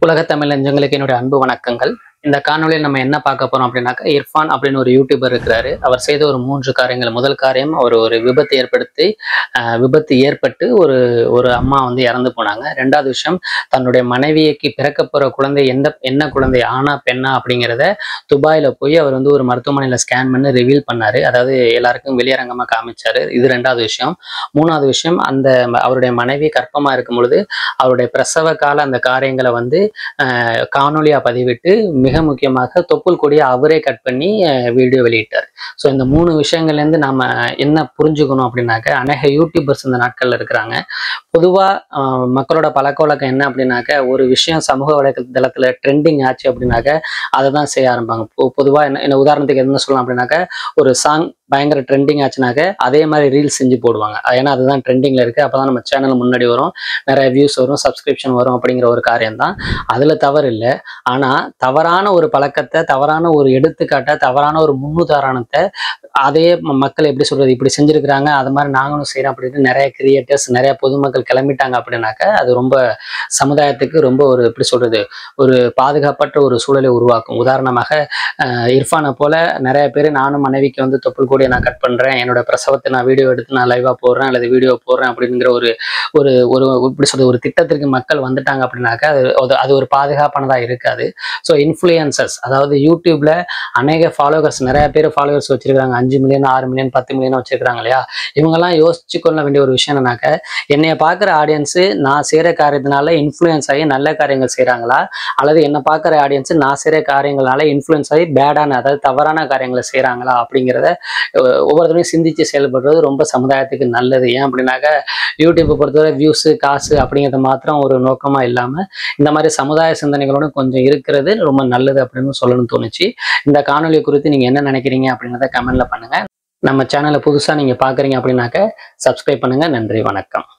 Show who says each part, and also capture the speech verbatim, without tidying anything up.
Speaker 1: உலக தமிழ் நெஞ்சங்களுக்கு என்னுடைய அன்பு வணக்கங்கள். இந்த காணொலியில் நம்ம என்ன பார்க்க போறோம் அப்படின்னாக்கா, இர்ஃபான் அப்படின்னு ஒரு யூடியூபர் இருக்கிறாரு. அவர் செய்த ஒரு மூன்று காரியங்கள். முதல் காரியம், அவர் ஒரு விபத்து ஏற்படுத்தி அஹ் விபத்து ஏற்பட்டு ஒரு ஒரு அம்மா வந்து இறந்து போனாங்க. ரெண்டாவது விஷயம், தன்னுடைய மனைவிக்கு பிறக்க போற குழந்தை எந்த என்ன குழந்தை, ஆணா பெண்ணா அப்படிங்கிறத துபாயில போய் அவர் வந்து ஒரு மருத்துவமனையில ஸ்கேன் பண்ணி ரிவீல் பண்ணாரு. அதாவது எல்லாருக்கும் வெளியரங்கமா காமிச்சாரு. இது ரெண்டாவது விஷயம். மூணாவது விஷயம், அந்த அவருடைய மனைவி கர்ப்பமா இருக்கும் பொழுது அவருடைய பிரசவ கால அந்த காரியங்களை வந்து அஹ் காணொலியா பதிவிட்டு, மிக முக்கியமாக தொப்புள் கொடியை அவரே கட் பண்ணி வீடியோ வெளியிட்டார். ஸோ இந்த மூணு விஷயங்கள்ல இருந்து நாம என்ன புரிஞ்சுக்கணும் அப்படின்னாக்க, அநேக யூடியூபர்ஸ் இந்த நாட்கள்ல இருக்கிறாங்க. பொதுவா அஹ் மக்களோட பழக்க வழக்கம் என்ன அப்படின்னாக்க, ஒரு விஷயம் சமூக வலைதளத்துல ட்ரெண்டிங் ஆச்சு அப்படின்னாக்க அதை தான் செய்ய ஆரம்பிப்பாங்க. பொதுவா என்ன என்ன உதாரணத்துக்கு என்ன சொல்லலாம் அப்படின்னாக்க, ஒரு சாங் பயங்கர ட்ரெண்டிங் ஆச்சுனாக்க அதே மாதிரி ரீல்ஸ் செஞ்சு போடுவாங்க. ஏன்னா அதுதான் ட்ரெண்டிங்ல இருக்கு. அப்பதான் நம்ம சேனல் முன்னாடி வரும், நிறைய வியூஸ் வரும், சப்ஸ்கிரிப்ஷன் வரும் அப்படிங்கிற ஒரு காரியம் தான். அதுல தவறு இல்லை. ஆனா தவறான ஒரு பழக்கத்தை, தவறான ஒரு எடுத்துக்காட்டை, தவறான ஒரு முன்னுதாரணத்தை அதே மக்கள் எப்படி சொல்றது, இப்படி செஞ்சிருக்கிறாங்க, அது மாதிரி நாங்களும் செய்யறோம் அப்படின்னு நிறைய கிரியேட்டர்ஸ், நிறைய பொதுமக்கள் கிளம்பிட்டாங்க அப்படின்னாக்க, அது ரொம்ப சமுதாயத்துக்கு ரொம்ப ஒரு எப்படி சொல்றது, ஒரு பாதுகாப்பற்ற ஒரு சூழலை உருவாக்கும். உதாரணமாக அஹ் இர்ஃபானை போல நிறைய பேர், நானும் மனைவிக்கு வந்து தொப்புள் கூடிய நான் கட் பண்றேன், என்னோட பிரசவத்தை நான் வீடியோ எடுத்து நான் லைவா போடுறேன் அல்லது வீடியோ போடுறேன் அப்படிங்கிற ஒரு ஒரு ஒரு இப்படி சொல்றது ஒரு திட்டத்திற்கு மக்கள் வந்துட்டாங்க அப்படின்னாக்கா, அது அது ஒரு பாதுகாப்பானதா இருக்காது. ஸோ இன்ஃப்ளூயன்சர்ஸ், அதாவது யூடியூப்ல அநேக ஃபாலோவர்ஸ், நிறைய பேர் ஃபாலோவர்ஸ் வச்சிருக்காங்க. அஞ்சு மில்லியன் ஆறு மில்லியன் பத்து மில்லியன் வச்சிருக்காங்க இல்லையா? இவங்கெல்லாம் யோசிச்சு கொள்ள வேண்டிய ஒரு விஷயம் என்னன்னாக்க, என்னைய பார்க்குற ஆடியன்ஸு நான் செய்கிற காரியத்தினால இன்ஃப்ளூயன்ஸ் ஆகி நல்ல காரியங்கள் செய்கிறாங்களா, அல்லது என்னை பார்க்குற ஆடியன்ஸு நான் செய்கிற காரியங்களால இன்ஃப்ளூயன்ஸ் ஆகி பேடான, அதாவது தவறான காரியங்களை செய்கிறாங்களா அப்படிங்கிறத ஒவ்வொருத்தரையும் சிந்திச்சு செயல்படுறது ரொம்ப சமுதாயத்துக்கு நல்லது. ஏன் அப்படின்னாக்க, யூடியூப்பை பொறுத்தவரை வியூஸு காசு அப்படிங்கிறத மாத்திரம் ஒரு நோக்கமா இல்லாம, இந்த மாதிரி சமுதாய சிந்தனைகளோட கொஞ்சம் இருக்கிறது ரொம்ப நல்லது அப்படின்னு சொல்லணும்னு தோணுச்சு. இந்த காணொலி குறித்து நீங்க என்ன நினைக்கிறீங்க அப்படிங்கிறத கமெண்ட்ல பண்ணுங்க. நம்ம சேனலை புதுசா நீங்க பாக்குறீங்க அப்படின்னாக்க சப்ஸ்கிரைப் பண்ணுங்க. நன்றி, வணக்கம்.